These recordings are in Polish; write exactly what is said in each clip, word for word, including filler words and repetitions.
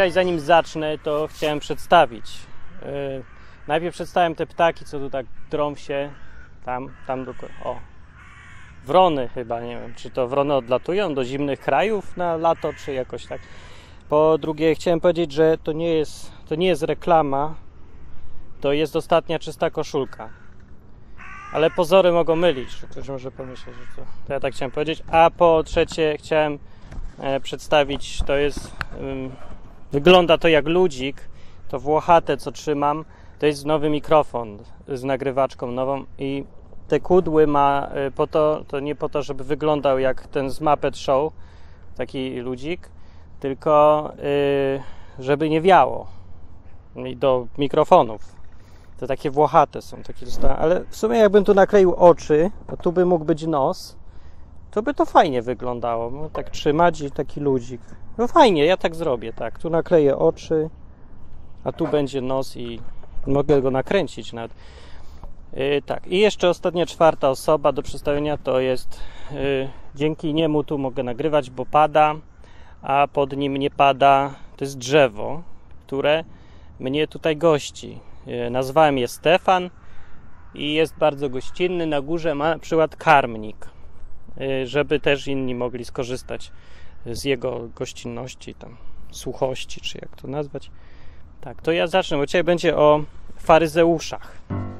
dzisiaj, zanim zacznę, to chciałem przedstawić. Yy, najpierw przedstawiam te ptaki, co tu tak drą się tam, tam do... O, wrony chyba, nie wiem, czy to wrony odlatują do zimnych krajów na lato, czy jakoś tak. Po drugie, chciałem powiedzieć, że to nie jest, to nie jest reklama, to jest ostatnia czysta koszulka. Ale pozory mogą mylić, że ktoś może pomyśleć, że to, to ja tak chciałem powiedzieć. A po trzecie, chciałem e, przedstawić, to jest, um, wygląda to jak ludzik, to włochate, co trzymam, to jest nowy mikrofon z nagrywaczką nową i te kudły ma e, po to, to nie po to, żeby wyglądał jak ten z Muppet Show, taki ludzik, tylko e, żeby nie wiało i do mikrofonów. To takie włochate są, takie zostały. Ale w sumie jakbym tu nakleił oczy, a tu by mógł być nos, to by to fajnie wyglądało. No, tak trzymać i taki ludzik. No fajnie, ja tak zrobię, tak. Tu nakleję oczy, a tu będzie nos i mogę go nakręcić nawet. Yy, tak. I jeszcze ostatnia, czwarta osoba do przedstawienia to jest yy, dzięki niemu tu mogę nagrywać, bo pada, a pod nim nie pada. To jest drzewo, które mnie tutaj gości. Nazwałem je Stefan i jest bardzo gościnny. Na górze ma na przykład karmnik, żeby też inni mogli skorzystać z jego gościnności, tam suchości, czy jak to nazwać. Tak, to ja zacznę, bo dzisiaj będzie o faryzeuszach.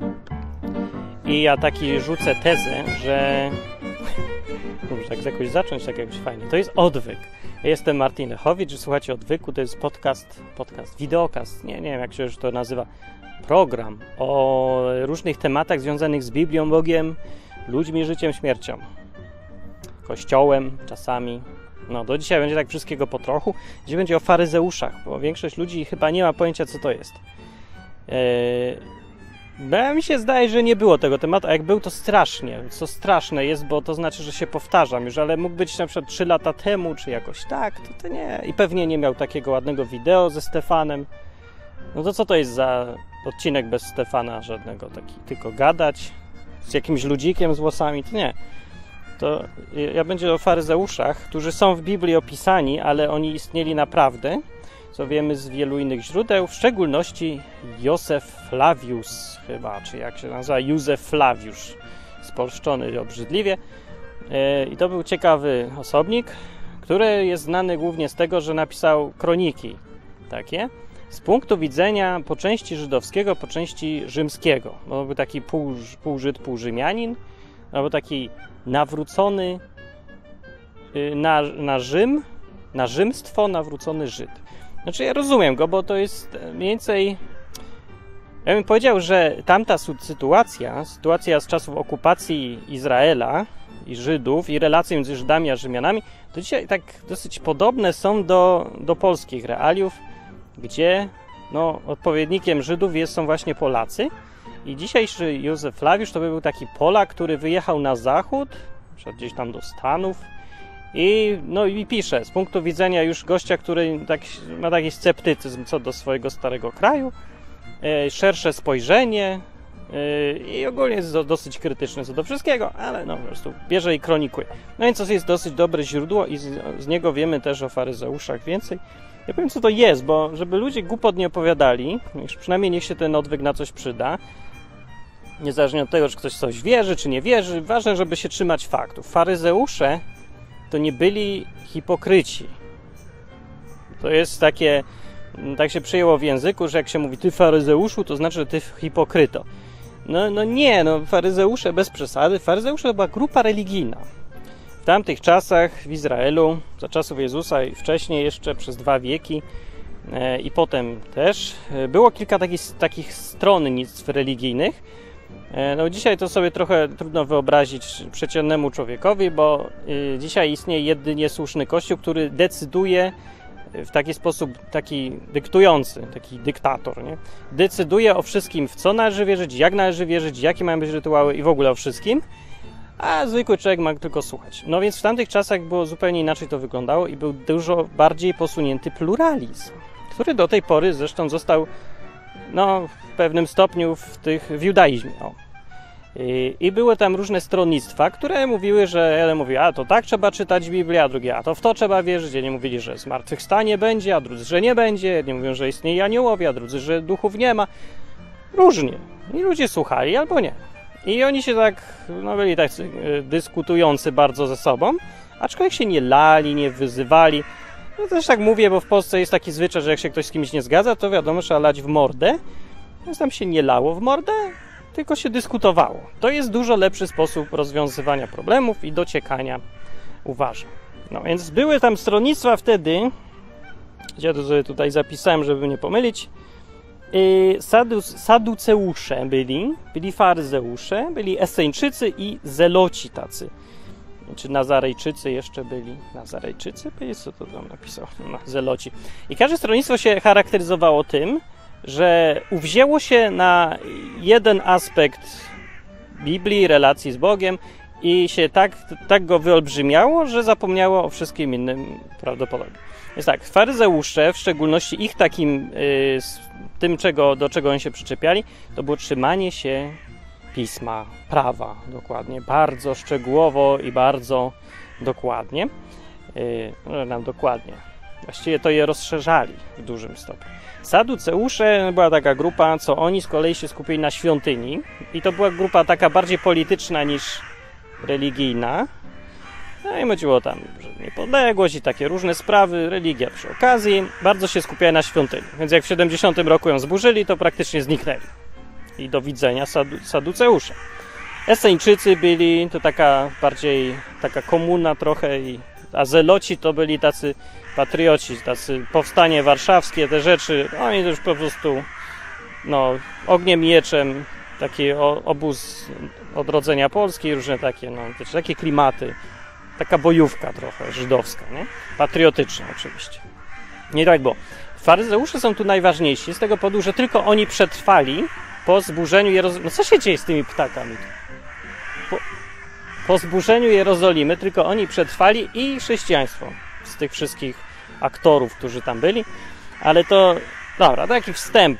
I ja taki rzucę tezę, że muszę tak jakoś zacząć, tak jakoś fajnie. To jest odwyk. Ja jestem Martin Lechowicz, słuchajcie Odwyku, to jest podcast, podcast, wideokast, nie, nie wiem jak się już to nazywa, program o różnych tematach związanych z Biblią, Bogiem, ludźmi, życiem, śmiercią, kościołem czasami. No do dzisiaj będzie tak wszystkiego po trochu. Dzisiaj będzie o faryzeuszach, bo większość ludzi chyba nie ma pojęcia, co to jest. Eee, mi się zdaje, że nie było tego tematu, a jak był, to strasznie. Co straszne jest, bo to znaczy, że się powtarzam już, ale mógł być na przykład trzy lata temu, czy jakoś tak, to, to nie. I pewnie nie miał takiego ładnego wideo ze Stefanem. No to co to jest za odcinek bez Stefana żadnego, taki tylko gadać z jakimś ludzikiem z włosami, to nie. To ja będzie o faryzeuszach, którzy są w Biblii opisani, ale oni istnieli naprawdę, co wiemy z wielu innych źródeł, w szczególności Józef Flavius chyba, czy jak się nazywa, Józef Flawiusz, spolszczony obrzydliwie. I to był ciekawy osobnik, który jest znany głównie z tego, że napisał kroniki takie, z punktu widzenia po części żydowskiego, po części rzymskiego. Bo był taki pół, pół Żyd, pół Rzymianin, albo taki nawrócony na, na Rzym, na rzymstwo nawrócony Żyd. Znaczy ja rozumiem go, bo to jest mniej więcej... Ja bym powiedział, że tamta sytuacja, sytuacja z czasów okupacji Izraela i Żydów i relacje między Żydami a Rzymianami, to dzisiaj tak dosyć podobne są do, do polskich realiów, gdzie no, odpowiednikiem Żydów jest, są właśnie Polacy. I dzisiejszy Józef Flawiusz to by był taki Polak, który wyjechał na zachód, gdzieś tam do Stanów i, no, i pisze z punktu widzenia już gościa, który tak, ma taki sceptycyzm co do swojego starego kraju, e, szersze spojrzenie e, i ogólnie jest do, dosyć krytyczny co do wszystkiego, ale no po prostu bierze i kronikuje. No więc to jest dosyć dobre źródło i z, z niego wiemy też o faryzeuszach więcej. Ja powiem, co to jest, bo żeby ludzie głupot nie opowiadali, przynajmniej niech się ten odwyk na coś przyda, niezależnie od tego, czy ktoś coś wierzy, czy nie wierzy, ważne, żeby się trzymać faktów. Faryzeusze to nie byli hipokryci. To jest takie, tak się przyjęło w języku, że jak się mówi ty faryzeuszu, to znaczy, że ty hipokryto. No, no nie, no faryzeusze bez przesady. Faryzeusze to była grupa religijna. W tamtych czasach w Izraelu, za czasów Jezusa i wcześniej jeszcze przez dwa wieki e, i potem też, e, było kilka takich, takich stronnictw religijnych. E, no dzisiaj to sobie trochę trudno wyobrazić przeciętnemu człowiekowi, bo e, dzisiaj istnieje jedynie słuszny Kościół, który decyduje w taki sposób, taki dyktujący, taki dyktator, nie? Decyduje o wszystkim, w co należy wierzyć, jak należy wierzyć, jakie mają być rytuały i w ogóle o wszystkim. A zwykły człowiek ma tylko słuchać. No więc w tamtych czasach było zupełnie inaczej to wyglądało i był dużo bardziej posunięty pluralizm, który do tej pory zresztą został no, w pewnym stopniu w, tych, w judaizmie. O. I, I były tam różne stronnictwa, które mówiły, że jeden mówi, a to tak trzeba czytać Biblię, a drugi, a to w to trzeba wierzyć. Jedni mówili, że zmartwychwstanie będzie, a drudzy, że nie będzie. Jedni mówią, że istnieje aniołowie, a drudzy, że duchów nie ma. Różnie. I ludzie słuchali albo nie. I oni się tak, no byli tak dyskutujący bardzo ze sobą, aczkolwiek się nie lali, nie wyzywali. No też tak mówię, bo w Polsce jest taki zwyczaj, że jak się ktoś z kimś nie zgadza, to wiadomo, trzeba lać w mordę. Więc tam się nie lało w mordę, tylko się dyskutowało. To jest dużo lepszy sposób rozwiązywania problemów i dociekania, uważam. No więc były tam stronnictwa wtedy, ja to sobie tutaj zapisałem, żeby nie pomylić, yy, Sadus, Saduceusze byli, byli faryzeusze, byli Esseńczycy i Zeloci tacy. Czy Nazarejczycy jeszcze byli? Nazarejczycy? Co to tam napisał? No, Zeloci. I każde stronnictwo się charakteryzowało tym, że uwzięło się na jeden aspekt Biblii, relacji z Bogiem i się tak, tak go wyolbrzymiało, że zapomniało o wszystkim innym prawdopodobnie. Jest tak, faryzeusze, w szczególności ich takim, y, tym, czego, do czego oni się przyczepiali, to było trzymanie się pisma, prawa, dokładnie, bardzo szczegółowo i bardzo dokładnie. Yy, no, nam dokładnie. Właściwie to je rozszerzali w dużym stopniu. Saduceusze była taka grupa, co oni z kolei się skupili na świątyni i to była grupa taka bardziej polityczna niż religijna. No i chodziło tam, że niepodległość i takie różne sprawy, religia przy okazji, bardzo się skupiała na świątyni. Więc jak w siedemdziesiątym roku ją zburzyli, to praktycznie zniknęli. I do widzenia sadu, Saduceusze. Esseńczycy byli, to taka bardziej taka komuna trochę, i, a Zeloci to byli tacy patrioci, tacy powstanie warszawskie, te rzeczy, oni też po prostu no, ogniem, mieczem, taki o, obóz odrodzenia Polski, różne takie, no, takie klimaty, taka bojówka trochę żydowska, nie? Patriotyczna oczywiście. Nie tak było. Faryzeusze są tu najważniejsi z tego powodu, że tylko oni przetrwali po zburzeniu Jerozolimy. No co się dzieje z tymi ptakami? Po, po zburzeniu Jerozolimy tylko oni przetrwali i chrześcijaństwo z tych wszystkich aktorów, którzy tam byli. Ale to, dobra, taki wstęp.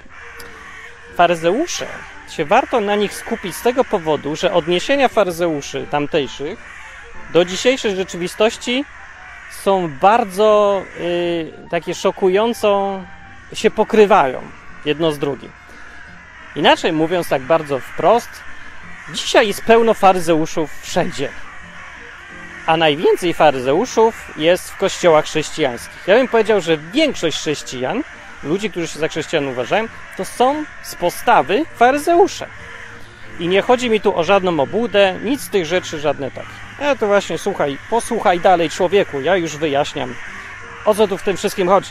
Faryzeusze, się warto na nich skupić z tego powodu, że odniesienia faryzeuszy tamtejszych do dzisiejszej rzeczywistości są bardzo y, takie szokująco się pokrywają jedno z drugim. Inaczej mówiąc tak bardzo wprost, dzisiaj jest pełno faryzeuszów wszędzie, a najwięcej faryzeuszów jest w kościołach chrześcijańskich. Ja bym powiedział, że większość chrześcijan, ludzi, którzy się za chrześcijan uważają, to są z postawy faryzeusze. I nie chodzi mi tu o żadną obłudę, nic z tych rzeczy, żadne takie. Ja to właśnie, słuchaj, posłuchaj dalej człowieku, ja już wyjaśniam, o co tu w tym wszystkim chodzi.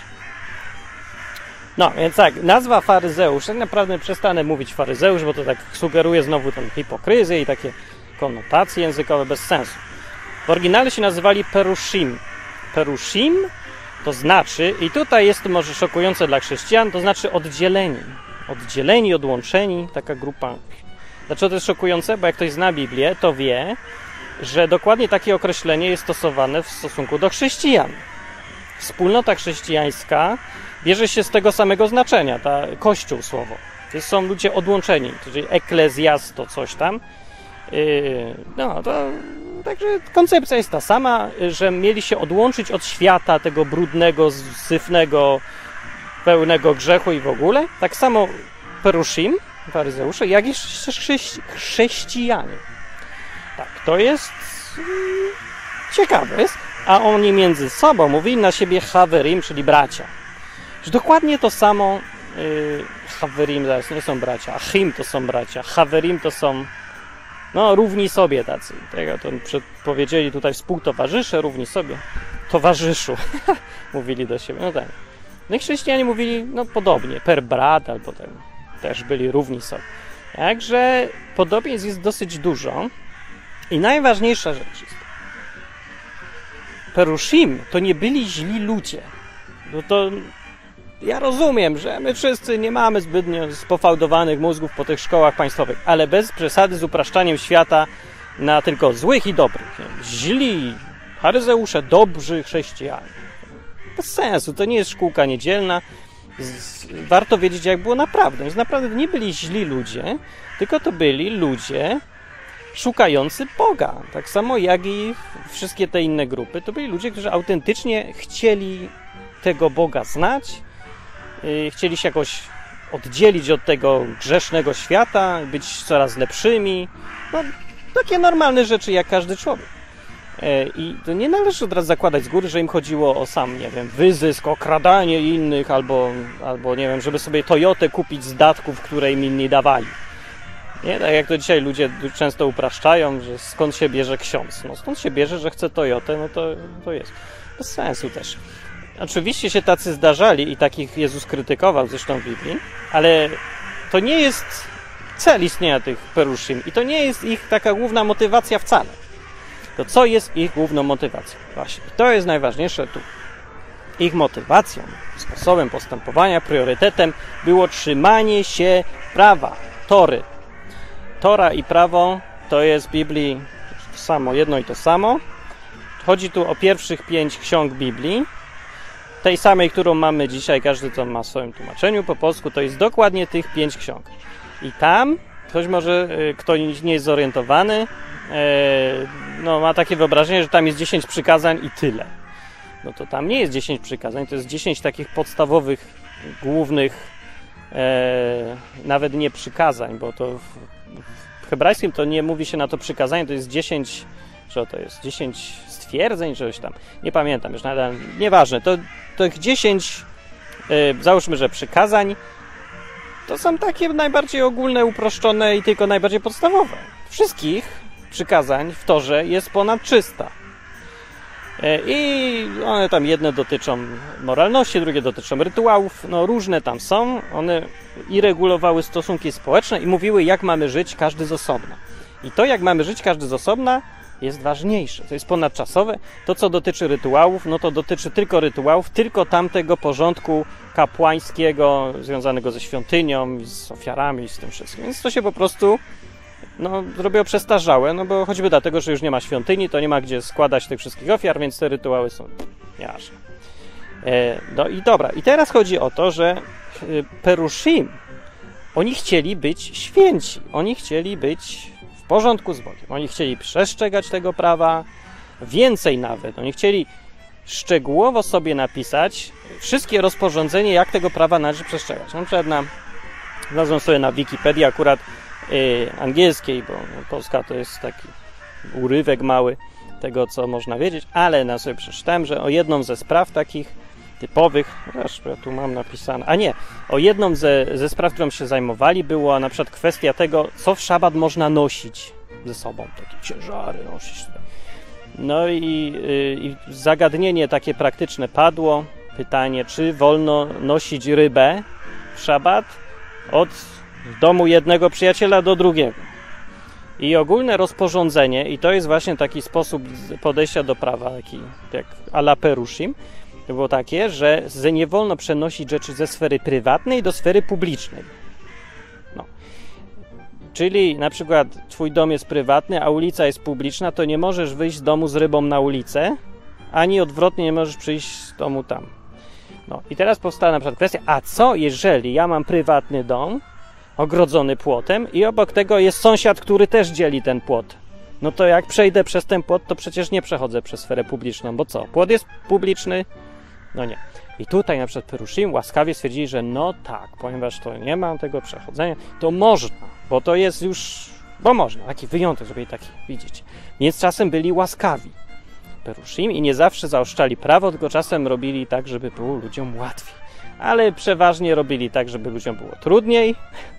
No, więc tak, nazwa faryzeusz, tak naprawdę przestanę mówić faryzeusz, bo to tak sugeruje znowu tę hipokryzję i takie konotacje językowe bez sensu. W oryginale się nazywali perushim. Perushim to znaczy, i tutaj jest to może szokujące dla chrześcijan, to znaczy oddzieleni. Oddzieleni, odłączeni, taka grupa. Dlaczego to jest szokujące? Bo jak ktoś zna Biblię, to wie, że dokładnie takie określenie jest stosowane w stosunku do chrześcijan. Wspólnota chrześcijańska bierze się z tego samego znaczenia, ta kościół słowo. To są ludzie odłączeni, czyli eklezjasto coś tam. Yy, no to także koncepcja jest ta sama, że mieli się odłączyć od świata tego brudnego, syfnego, pełnego grzechu i w ogóle. Tak samo perushim, faryzeusze, jak i chrześci- chrześcijanie. Tak, to jest yy, ciekawe jest. A oni między sobą mówili na siebie haverim, czyli bracia. Że dokładnie to samo yy, haverim, zaraz nie są bracia, achim to są bracia, haverim to są no równi sobie tacy. Tego to powiedzieli tutaj współtowarzysze, równi sobie. Towarzyszu, mówili do siebie. No tak. No i chrześcijanie mówili no podobnie, per brat albo ten, też byli równi sobie. Także podobieństw jest dosyć dużo i najważniejsza rzecz jest perushim to nie byli źli ludzie. No to ja rozumiem, że my wszyscy nie mamy zbytnio spofałdowanych mózgów po tych szkołach państwowych, ale bez przesady z upraszczaniem świata na tylko złych i dobrych. Źli, faryzeusze, dobrzy chrześcijanie. Bez sensu, to nie jest szkółka niedzielna. Warto wiedzieć, jak było naprawdę. Więc naprawdę nie byli źli ludzie, tylko to byli ludzie szukający Boga. Tak samo jak i wszystkie te inne grupy. To byli ludzie, którzy autentycznie chcieli tego Boga znać, yy, chcieli się jakoś oddzielić od tego grzesznego świata, być coraz lepszymi. No, takie normalne rzeczy jak każdy człowiek. I to nie należy od razu zakładać z góry, że im chodziło o sam, nie wiem, wyzysk, okradanie innych, albo, albo nie wiem, żeby sobie Toyotę kupić z datków, które im inni dawali. Nie? Tak jak to dzisiaj ludzie często upraszczają, że skąd się bierze ksiądz. No skąd się bierze, że chce Toyotę, no to, to jest. Bez sensu też. Oczywiście się tacy zdarzali i takich Jezus krytykował zresztą w Biblii, ale to nie jest cel istnienia tych peruszim i to nie jest ich taka główna motywacja wcale. To co jest ich główną motywacją? Właśnie, to jest najważniejsze tu. Ich motywacją, sposobem postępowania, priorytetem było trzymanie się prawa, Tory. Tora i prawo to jest w Biblii samo, jedno i to samo. Chodzi tu o pierwszych pięć ksiąg Biblii. Tej samej, którą mamy dzisiaj, każdy to ma w swoim tłumaczeniu po polsku, to jest dokładnie tych pięć ksiąg. I tam, ktoś może, kto nie jest zorientowany, no ma takie wyobrażenie, że tam jest dziesięć przykazań i tyle. No to tam nie jest dziesięć przykazań, to jest dziesięć takich podstawowych, głównych, e, nawet nie przykazań, bo to w, w hebrajskim to nie mówi się na to przykazanie, to jest dziesięć, co to jest, dziesięć stwierdzeń, czegoś tam, nie pamiętam już, nadal, nieważne, to tych dziesięć, e, załóżmy, że przykazań, to są takie najbardziej ogólne, uproszczone i tylko najbardziej podstawowe. Wszystkich przykazań w Torze jest ponad trzysta. I one tam jedne dotyczą moralności, drugie dotyczą rytuałów, no różne tam są. One i regulowały stosunki społeczne i mówiły, jak mamy żyć każdy z osobna. I to, jak mamy żyć każdy z osobna, jest ważniejsze. To jest ponadczasowe. To, co dotyczy rytuałów, no to dotyczy tylko rytuałów, tylko tamtego porządku kapłańskiego, związanego ze świątynią, z ofiarami i z tym wszystkim. Więc to się po prostu no, zrobiło przestarzałe, no bo choćby dlatego, że już nie ma świątyni, to nie ma gdzie składać tych wszystkich ofiar, więc te rytuały są jasne. E, no i dobra, i teraz chodzi o to, że e, Perushim, oni chcieli być święci, oni chcieli być w porządku z Bogiem, oni chcieli przestrzegać tego prawa, więcej nawet, oni chcieli szczegółowo sobie napisać wszystkie rozporządzenia, jak tego prawa należy przestrzegać. Na przykład na, znalazłem sobie na Wikipedii akurat Yy, angielskiej, bo no, polska to jest taki urywek mały tego, co można wiedzieć, ale na sobie przeczytałem, że o jedną ze spraw takich typowych, zresztą ja tu mam napisane, a nie, o jedną ze, ze spraw, którą się zajmowali, była na przykład kwestia tego, co w szabat można nosić ze sobą, takie ciężary nosić. No i, yy, i zagadnienie takie praktyczne padło, pytanie, czy wolno nosić rybę w szabat od w domu jednego przyjaciela do drugiego. I ogólne rozporządzenie, i to jest właśnie taki sposób podejścia do prawa, taki jak a la Perushim, to było takie, że nie wolno przenosić rzeczy ze sfery prywatnej do sfery publicznej. No. Czyli na przykład twój dom jest prywatny, a ulica jest publiczna, to nie możesz wyjść z domu z rybą na ulicę, ani odwrotnie nie możesz przyjść z domu tam. No. I teraz powstała na przykład kwestia, a co jeżeli ja mam prywatny dom, ogrodzony płotem i obok tego jest sąsiad, który też dzieli ten płot. No to jak przejdę przez ten płot, to przecież nie przechodzę przez sferę publiczną, bo co? Płot jest publiczny? No nie. I tutaj na przykład Perushim łaskawie stwierdzili, że no tak, ponieważ to nie ma tego przechodzenia, to można, bo to jest już, bo można, taki wyjątek zrobili taki, widzicie. Więc czasem byli łaskawi Perushim i nie zawsze zaostrzali prawo, tylko czasem robili tak, żeby było ludziom łatwiej. Ale przeważnie robili tak, żeby ludziom było trudniej.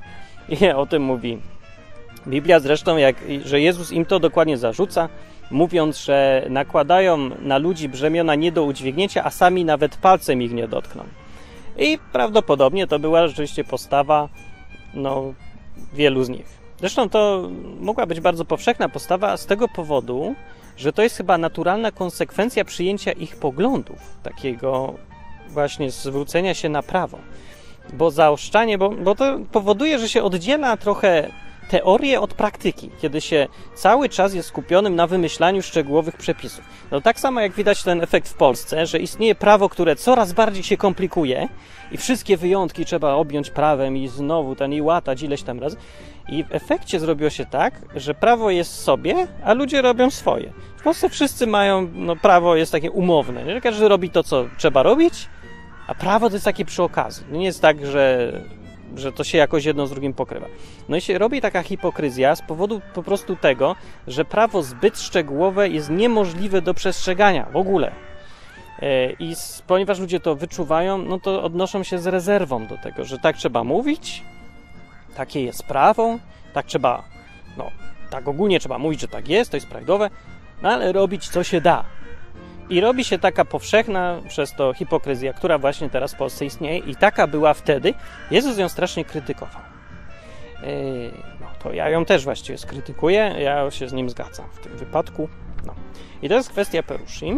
I o tym mówi Biblia zresztą, jak, że Jezus im to dokładnie zarzuca, mówiąc, że nakładają na ludzi brzemiona nie do udźwignięcia, a sami nawet palcem ich nie dotkną. I prawdopodobnie to była rzeczywiście postawa no, wielu z nich. Zresztą to mogła być bardzo powszechna postawa z tego powodu, że to jest chyba naturalna konsekwencja przyjęcia ich poglądów, takiego właśnie zwrócenia się na prawo. Bo zaostrzanie, bo, bo to powoduje, że się oddziela trochę teorię od praktyki, kiedy się cały czas jest skupionym na wymyślaniu szczegółowych przepisów. No tak samo jak widać ten efekt w Polsce, że istnieje prawo, które coraz bardziej się komplikuje i wszystkie wyjątki trzeba objąć prawem i znowu ten i łatać ileś tam razy. I w efekcie zrobiło się tak, że prawo jest sobie, a ludzie robią swoje. W Polsce wszyscy mają, no prawo jest takie umowne, nie? Każdy robi to, co trzeba robić, a prawo to jest takie przy okazji. Nie jest tak, że, że to się jakoś jedno z drugim pokrywa. No i się robi taka hipokryzja z powodu po prostu tego, że prawo zbyt szczegółowe jest niemożliwe do przestrzegania w ogóle. I z, ponieważ ludzie to wyczuwają, no to odnoszą się z rezerwą do tego, że tak trzeba mówić, takie jest prawo, tak trzeba, no tak ogólnie trzeba mówić, że tak jest, to jest prawidłowe, no ale robić co się da. I robi się taka powszechna przez to hipokryzja, która właśnie teraz w Polsce istnieje i taka była wtedy. Jezus ją strasznie krytykował. Yy, no to ja ją też właściwie skrytykuję, ja się z nim zgadzam w tym wypadku. No. I to jest kwestia Perushim.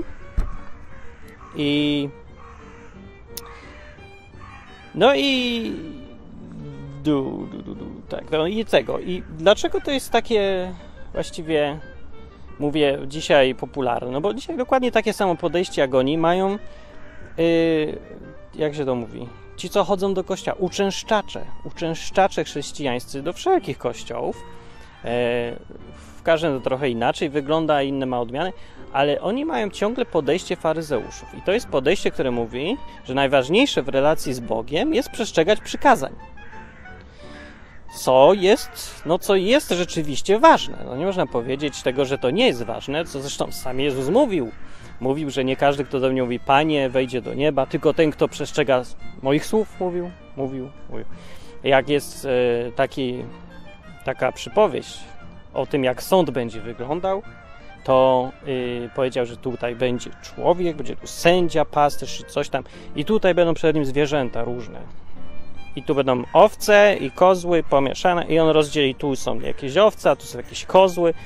I no i du, du, du, du, tak, no i tego. I dlaczego to jest takie właściwie, mówię dzisiaj popularne? No bo dzisiaj dokładnie takie samo podejście jak oni mają, yy, jak się to mówi, ci co chodzą do kościoła, uczęszczacze, uczęszczacze chrześcijańscy do wszelkich kościołów. Yy, w każdym to trochę inaczej wygląda, inne ma odmiany, ale oni mają ciągle podejście faryzeuszów. I to jest podejście, które mówi, że najważniejsze w relacji z Bogiem jest przestrzegać przykazań. Co jest, no co jest rzeczywiście ważne. No nie można powiedzieć tego, że to nie jest ważne, co zresztą sam Jezus mówił. Mówił, że nie każdy, kto do mnie mówi Panie, wejdzie do nieba, tylko ten, kto przestrzega moich słów, mówił, mówił, mówił. Jak jest e, taki, taka przypowieść o tym, jak sąd będzie wyglądał, to yy, powiedział, że tutaj będzie człowiek, będzie tu sędzia, pasterz czy coś tam i tutaj będą przed nim zwierzęta różne. I tu będą owce i kozły pomieszane i on rozdzieli, tu są jakieś owce, a tu są jakieś kozły.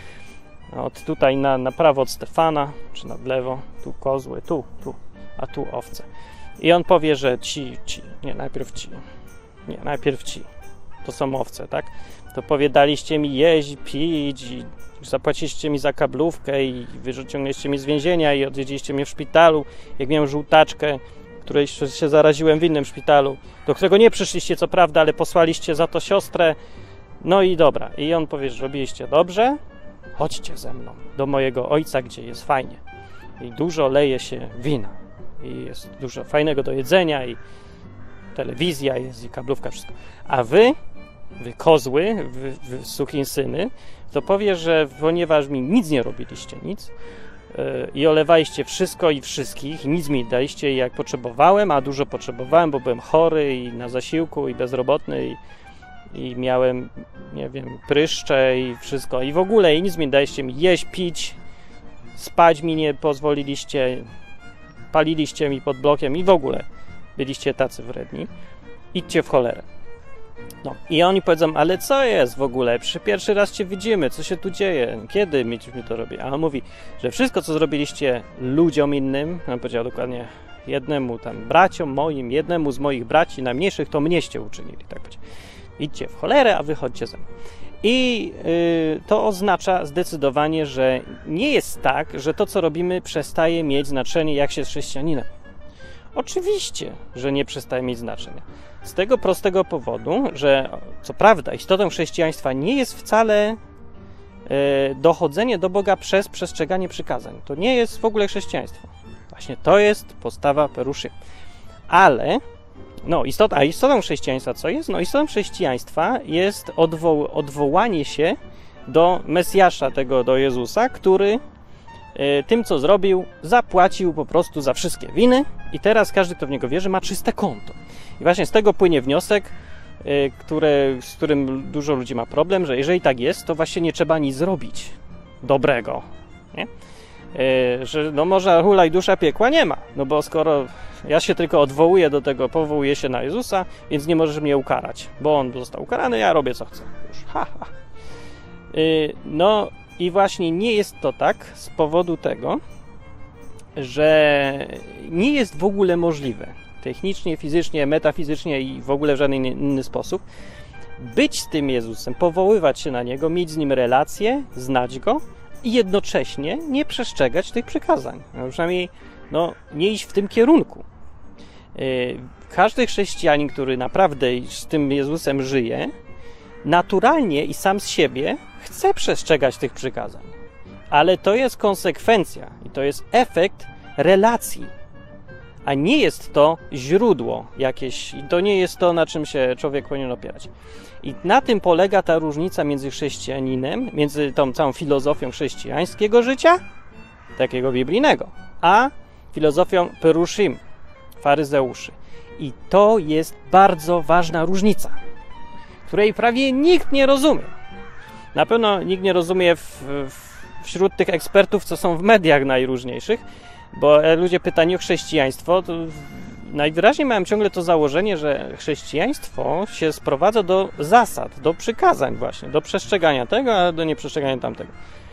Od tutaj na, na prawo od Stefana, czy na lewo, tu kozły, tu, tu, a tu owce. I on powie, że ci, ci, nie, najpierw ci, nie, najpierw ci, to są owce, tak? To powie, daliście mi jeść, pić i zapłaciliście mi za kablówkę i wyciągnęliście mi z więzienia i odwiedziliście mnie w szpitalu, jak miałem żółtaczkę, której się zaraziłem w innym szpitalu, do którego nie przyszliście, co prawda, ale posłaliście za to siostrę. No i dobra. I on powie, że robiliście dobrze, chodźcie ze mną do mojego ojca, gdzie jest fajnie. I dużo leje się wina. I jest dużo fajnego do jedzenia i telewizja jest i kablówka, wszystko. A wy, wy kozły, wy, wy sukinsyny, to powie, że ponieważ mi nic nie robiliście, nic, yy, i olewaliście wszystko i wszystkich, i nic mi daliście jak potrzebowałem, a dużo potrzebowałem, bo byłem chory i na zasiłku i bezrobotny i, i miałem, nie wiem, pryszcze i wszystko i w ogóle i nic mi daliście mi jeść, pić, spać mi nie pozwoliliście, paliliście mi pod blokiem i w ogóle byliście tacy wredni. Idźcie w cholerę. No i oni powiedzą, ale co jest w ogóle? Przy pierwszy raz cię widzimy, co się tu dzieje? Kiedy mi to robi? A on mówi, że wszystko, co zrobiliście ludziom innym, on powiedział dokładnie jednemu tam braciom moim, jednemu z moich braci najmniejszych, to mnieście uczynili. Tak powiedział. Idźcie w cholerę, a wychodźcie ze mną. I yy, to oznacza zdecydowanie, że nie jest tak, że to, co robimy, przestaje mieć znaczenie, jak się jest chrześcijaninem. Oczywiście, że nie przestaje mieć znaczenia. Z tego prostego powodu, że co prawda istotą chrześcijaństwa nie jest wcale y, dochodzenie do Boga przez przestrzeganie przykazań. To nie jest w ogóle chrześcijaństwo. Właśnie to jest postawa Perushim. Ale, no istota, a istotą chrześcijaństwa co jest? No istotą chrześcijaństwa jest odwo- odwołanie się do Mesjasza, tego do Jezusa, który tym, co zrobił, zapłacił po prostu za wszystkie winy i teraz każdy, kto w niego wierzy, ma czyste konto. I właśnie z tego płynie wniosek, który, z którym dużo ludzi ma problem, że jeżeli tak jest, to właśnie nie trzeba nic zrobić dobrego. Nie? Że no może hulaj dusza piekła nie ma, no bo skoro ja się tylko odwołuję do tego, powołuję się na Jezusa, więc nie możesz mnie ukarać, bo on został ukarany, ja robię co chcę. Już, ha, ha. No i właśnie nie jest to tak z powodu tego, że nie jest w ogóle możliwe technicznie, fizycznie, metafizycznie i w ogóle w żaden inny sposób, być z tym Jezusem, powoływać się na Niego, mieć z Nim relacje, znać Go i jednocześnie nie przestrzegać tych przykazań. No, przynajmniej no, nie iść w tym kierunku. Każdy chrześcijanin, który naprawdę z tym Jezusem żyje, naturalnie i sam z siebie chce przestrzegać tych przykazań. Ale to jest konsekwencja i to jest efekt relacji, a nie jest to źródło jakieś, i to nie jest to, na czym się człowiek powinien opierać. I na tym polega ta różnica między chrześcijaninem, między tą całą filozofią chrześcijańskiego życia, takiego biblijnego, a filozofią perushim, faryzeuszy. I to jest bardzo ważna różnica, której prawie nikt nie rozumie. Na pewno nikt nie rozumie w, w, wśród tych ekspertów, co są w mediach najróżniejszych, bo ludzie pytani o chrześcijaństwo, to najwyraźniej mają ciągle to założenie, że chrześcijaństwo się sprowadza do zasad, do przykazań właśnie, do przestrzegania tego, a do nieprzestrzegania tamtego.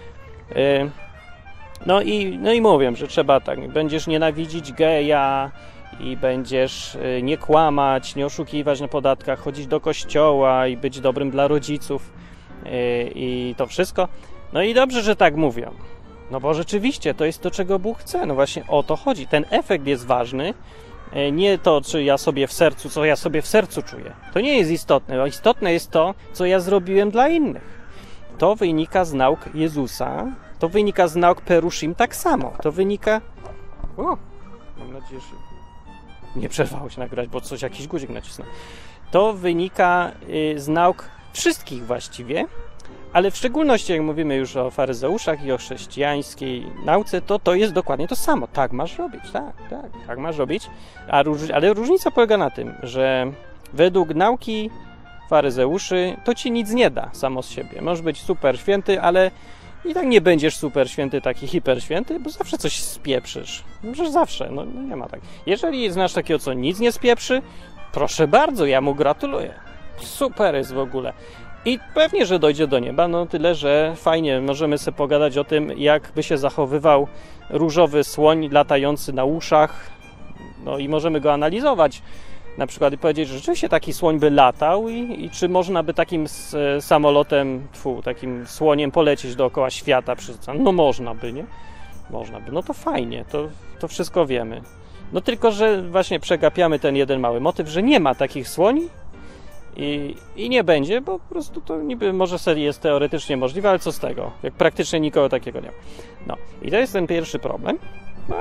Yy, no, i, no i mówię, że trzeba tak, będziesz nienawidzić geja i będziesz nie kłamać, nie oszukiwać na podatkach, chodzić do kościoła i być dobrym dla rodziców yy, i to wszystko. No i dobrze, że tak mówią. No bo rzeczywiście to jest to, czego Bóg chce. No właśnie o to chodzi. Ten efekt jest ważny. Nie to, czy ja sobie w sercu, co ja sobie w sercu czuję. To nie jest istotne. Istotne jest to, co ja zrobiłem dla innych. To wynika z nauk Jezusa. To wynika z nauk perushim tak samo. To wynika... O, mam nadzieję, że nie przerwało się nagrać, bo coś, jakiś guzik nacisnę. To wynika z nauk wszystkich właściwie, ale w szczególności, jak mówimy już o faryzeuszach i o chrześcijańskiej nauce, to to jest dokładnie to samo. Tak masz robić, tak, tak, tak masz robić. A róż, ale różnica polega na tym, że według nauki faryzeuszy to ci nic nie da samo z siebie. Możesz być super święty, ale i tak nie będziesz super święty, taki hiper święty, bo zawsze coś spieprzysz. Możesz zawsze, no, no nie ma tak. Jeżeli znasz takiego, co nic nie spieprzy, proszę bardzo, ja mu gratuluję. Super jest w ogóle. I pewnie, że dojdzie do nieba, no tyle, że fajnie, możemy sobie pogadać o tym, jak by się zachowywał różowy słoń latający na uszach, no i możemy go analizować, na przykład i powiedzieć, że rzeczywiście taki słoń by latał i, i czy można by takim s, samolotem, tfu, takim słoniem polecieć dookoła świata, no można by, nie? Można by, no to fajnie, to, to wszystko wiemy. No tylko, że właśnie przegapiamy ten jeden mały motyw, że nie ma takich słoni, I, I nie będzie, bo po prostu to niby może sobie jest teoretycznie możliwe, ale co z tego, jak praktycznie nikogo takiego nie ma. No i to jest ten pierwszy problem. No.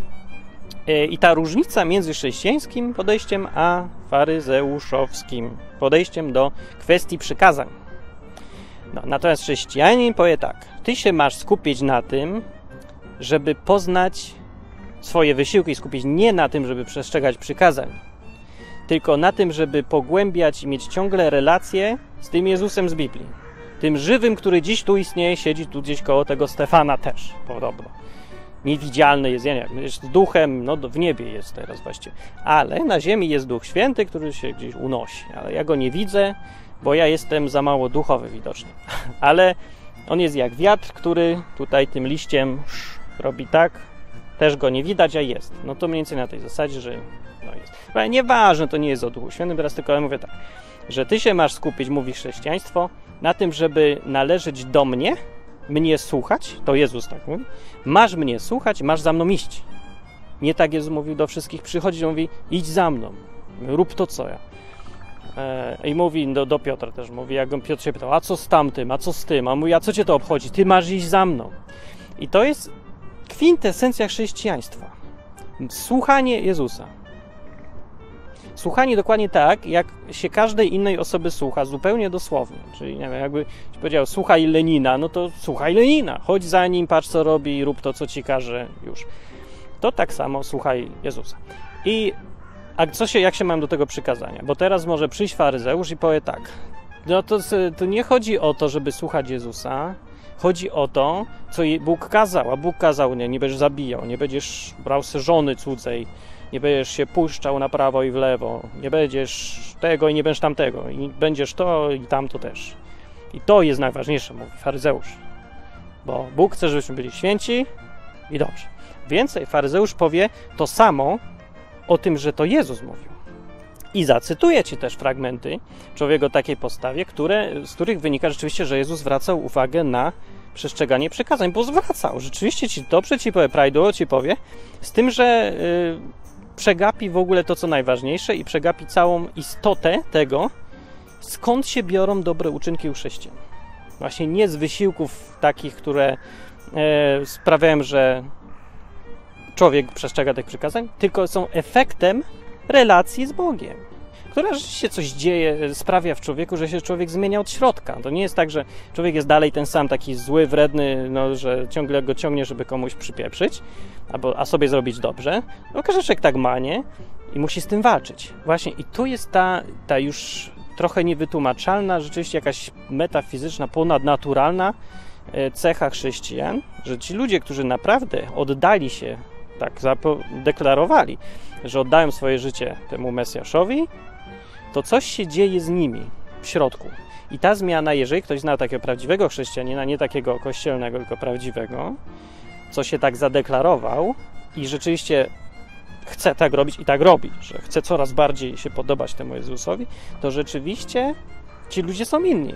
I ta różnica między chrześcijańskim podejściem a faryzeuszowskim podejściem do kwestii przykazań. No, natomiast chrześcijanin powie tak, ty się masz skupić na tym, żeby poznać swoje wysiłki i skupić nie na tym, żeby przestrzegać przykazań, tylko na tym, żeby pogłębiać i mieć ciągle relacje z tym Jezusem z Biblii. Tym żywym, który dziś tu istnieje, siedzi tu gdzieś koło tego Stefana też, podobno. Niewidzialny jest, ja nie wiem, jest duchem, no w niebie jest teraz właściwie. Ale na ziemi jest Duch Święty, który się gdzieś unosi. Ale ja go nie widzę, bo ja jestem za mało duchowy widocznie. Ale on jest jak wiatr, który tutaj tym liściem robi tak, też go nie widać, a jest. No to mniej więcej na tej zasadzie, że no jest. Ale nieważne, to nie jest o Duchu Świętym, teraz tylko ja mówię tak, że ty się masz skupić, mówi chrześcijaństwo, na tym, żeby należeć do mnie, mnie słuchać, to Jezus tak mówi, masz mnie słuchać, masz za mną iść. Nie tak Jezus mówił do wszystkich, przychodzi i mówi, idź za mną, rób to, co ja. E, I mówi do, do Piotra też, mówi, jak Piotr się pytał, a co z tamtym, a co z tym, a mówi, a co cię to obchodzi, ty masz iść za mną. I to jest kwintesencja chrześcijaństwa. Słuchanie Jezusa. Słuchanie dokładnie tak, jak się każdej innej osoby słucha, zupełnie dosłownie. Czyli nie wiem, jakby ci powiedział, słuchaj Lenina, no to słuchaj Lenina. Chodź za nim, patrz co robi, rób to, co ci każe, już. To tak samo słuchaj Jezusa. I a co się, jak się mam do tego przykazania? Bo teraz może przyjść faryzeusz i powie tak, no to, to nie chodzi o to, żeby słuchać Jezusa, chodzi o to, co Bóg kazał, a Bóg kazał, nie, nie będziesz zabijał, nie będziesz brał se żony cudzej, nie będziesz się puszczał na prawo i w lewo, nie będziesz tego i nie będziesz tamtego, i będziesz to i tamto też. I to jest najważniejsze, mówi faryzeusz. Bo Bóg chce, żebyśmy byli święci i dobrze. Więcej, faryzeusz powie to samo o tym, że to Jezus mówił. I zacytuję ci też fragmenty człowieka o takiej postawie, które, z których wynika rzeczywiście, że Jezus zwracał uwagę na przestrzeganie przykazań, bo zwracał. Rzeczywiście ci dobrze ci powie, prawidłowo ci powie, z tym, że yy, przegapi w ogóle to, co najważniejsze i przegapi całą istotę tego, skąd się biorą dobre uczynki u chrześcijan. Właśnie nie z wysiłków takich, które yy, sprawiają, że człowiek przestrzega tych przykazań, tylko są efektem relacji z Bogiem, która rzeczywiście coś dzieje, sprawia w człowieku, że się człowiek zmienia od środka. To nie jest tak, że człowiek jest dalej ten sam, taki zły, wredny, no, że ciągle go ciągnie, żeby komuś przypieprzyć, albo, a sobie zrobić dobrze. No, każdy człowiek tak ma, nie? I musi z tym walczyć. Właśnie i tu jest ta, ta już trochę niewytłumaczalna, rzeczywiście jakaś metafizyczna, ponadnaturalna cecha chrześcijan, że ci ludzie, którzy naprawdę oddali się, tak deklarowali, że oddają swoje życie temu Mesjaszowi, to coś się dzieje z nimi w środku. I ta zmiana, jeżeli ktoś zna takiego prawdziwego chrześcijanina, nie takiego kościelnego, tylko prawdziwego, co się tak zadeklarował i rzeczywiście chce tak robić i tak robi, że chce coraz bardziej się podobać temu Jezusowi, to rzeczywiście ci ludzie są inni.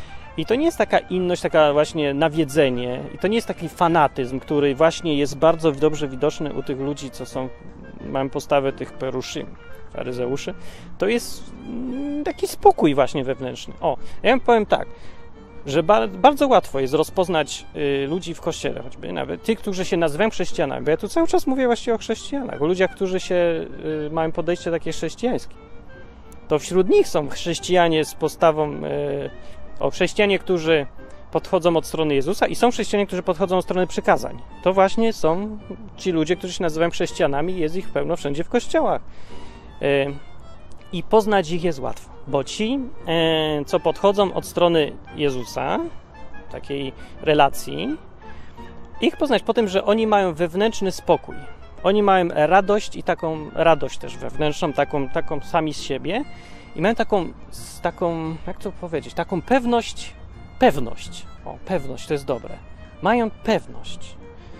I to nie jest taka inność, taka właśnie nawiedzenie i to nie jest taki fanatyzm, który właśnie jest bardzo dobrze widoczny u tych ludzi, co są, mają postawę tych peruszy, faryzeuszy. To jest taki spokój właśnie wewnętrzny. O, ja wam powiem tak, że bardzo łatwo jest rozpoznać y, ludzi w kościele, choćby nawet tych, którzy się nazywają chrześcijanami, bo ja tu cały czas mówię właściwie o chrześcijanach, o ludziach, którzy się y, mają podejście takie chrześcijańskie. To wśród nich są chrześcijanie z postawą, y, o chrześcijanie, którzy podchodzą od strony Jezusa i są chrześcijanie, którzy podchodzą od strony przykazań. To właśnie są ci ludzie, którzy się nazywają chrześcijanami, jest ich pełno wszędzie w kościołach. Y, I poznać ich jest łatwo, bo ci, y, co podchodzą od strony Jezusa, takiej relacji, ich poznać po tym, że oni mają wewnętrzny spokój. Oni mają radość i taką radość też wewnętrzną, taką, taką sami z siebie i mają taką, taką, jak to powiedzieć, taką pewność, pewność, o, pewność, to jest dobre. Mają pewność.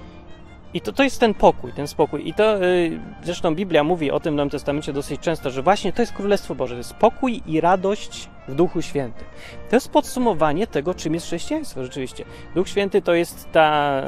I to, to jest ten pokój, ten spokój. I to yy, zresztą Biblia mówi o tym w Nowym Testamencie dosyć często, że właśnie to jest Królestwo Boże, to jest spokój i radość w Duchu Świętym. To jest podsumowanie tego, czym jest chrześcijaństwo rzeczywiście. Duch Święty to jest ta...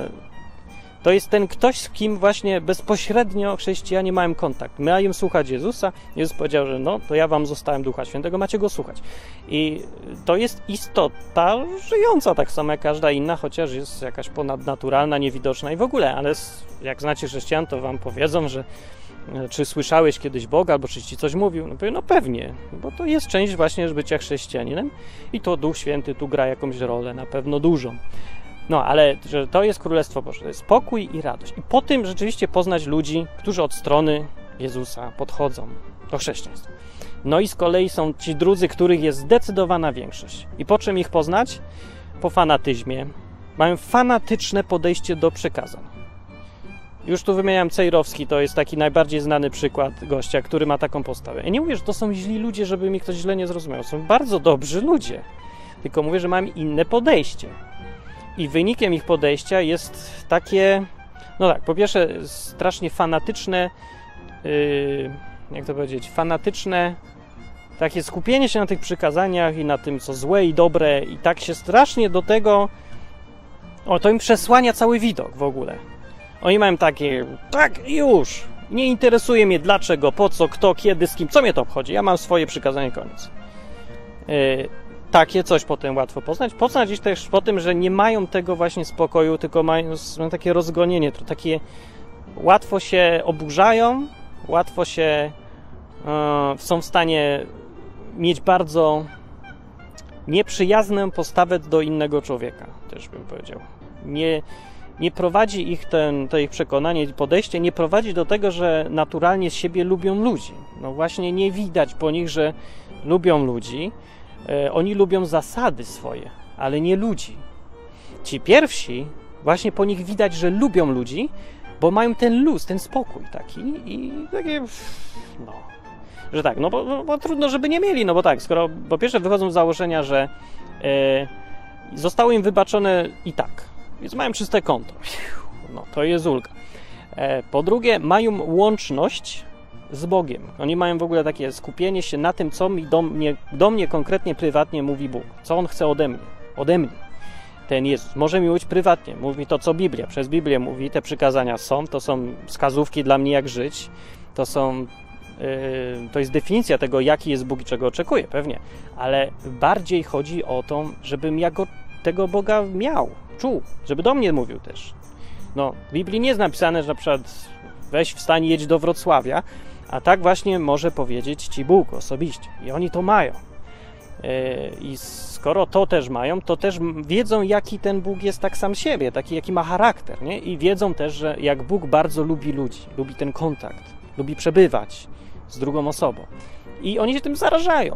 To jest ten ktoś, z kim właśnie bezpośrednio chrześcijanie mają kontakt. Mają słuchać Jezusa. Jezus powiedział, że no, to ja wam zostałem Ducha Świętego, macie go słuchać. I to jest istota żyjąca tak samo jak każda inna, chociaż jest jakaś ponadnaturalna, niewidoczna i w ogóle. Ale jak znacie chrześcijan, to wam powiedzą, że czy słyszałeś kiedyś Boga, albo czy ci coś mówił? No, powiem, no pewnie, bo to jest część właśnie bycia chrześcijaninem i to Duch Święty tu gra jakąś rolę, na pewno dużą. No, ale że to jest Królestwo Boże, to jest spokój i radość. I po tym rzeczywiście poznać ludzi, którzy od strony Jezusa podchodzą do chrześcijaństwa. No i z kolei są ci drudzy, których jest zdecydowana większość. I po czym ich poznać? Po fanatyzmie. Mają fanatyczne podejście do przekazań. Już tu wymieniam Cejrowski, to jest taki najbardziej znany przykład gościa, który ma taką postawę. Ja nie mówię, że to są źli ludzie, żeby mi ktoś źle nie zrozumiał. Są bardzo dobrzy ludzie. Tylko mówię, że mają inne podejście. I wynikiem ich podejścia jest takie, no tak, po pierwsze strasznie fanatyczne, yy, jak to powiedzieć, fanatyczne takie skupienie się na tych przykazaniach i na tym, co złe i dobre i tak się strasznie do tego, o, to im przesłania cały widok w ogóle. Oni mają takie, tak już, nie interesuje mnie dlaczego, po co, kto, kiedy, z kim, co mnie to obchodzi, ja mam swoje przykazanie, koniec. Yy, Takie coś potem łatwo poznać. Poznać ich też po tym, że nie mają tego właśnie spokoju, tylko mają, mają takie rozgonienie, to takie łatwo się oburzają, łatwo się e, są w stanie mieć bardzo nieprzyjazną postawę do innego człowieka, też bym powiedział. Nie, nie prowadzi ich ten, to ich przekonanie i podejście, nie prowadzi do tego, że naturalnie z siebie lubią ludzi. No właśnie nie widać po nich, że lubią ludzi. Oni lubią zasady swoje, ale nie ludzi. Ci pierwsi, właśnie po nich widać, że lubią ludzi, bo mają ten luz, ten spokój taki i takie, no, że tak, no bo, bo, bo trudno, żeby nie mieli, no bo tak, skoro po pierwsze wychodzą z założenia, że e, zostało im wybaczone i tak, więc mają czyste konto, no to jest ulga. E, po drugie, mają łączność z Bogiem. Oni mają w ogóle takie skupienie się na tym, co mi do mnie, do mnie konkretnie, prywatnie mówi Bóg. Co On chce ode mnie. Ode mnie. Ten Jezus. Może mi mówić prywatnie. Mówi to, co Biblia. Przez Biblię mówi. Te przykazania są. To są wskazówki dla mnie, jak żyć. To są... Yy, to jest definicja tego, jaki jest Bóg i czego oczekuję. Pewnie. Ale bardziej chodzi o to, żebym ja go, tego Boga miał. Czuł. Żeby do mnie mówił też. No, w Biblii nie jest napisane, że na przykład weź wstań, jedź do Wrocławia, a tak właśnie może powiedzieć ci Bóg osobiście. I oni to mają. I skoro to też mają, to też wiedzą, jaki ten Bóg jest tak sam siebie, taki jaki ma charakter, nie? I wiedzą też, że jak Bóg bardzo lubi ludzi, lubi ten kontakt, lubi przebywać z drugą osobą. I oni się tym zarażają.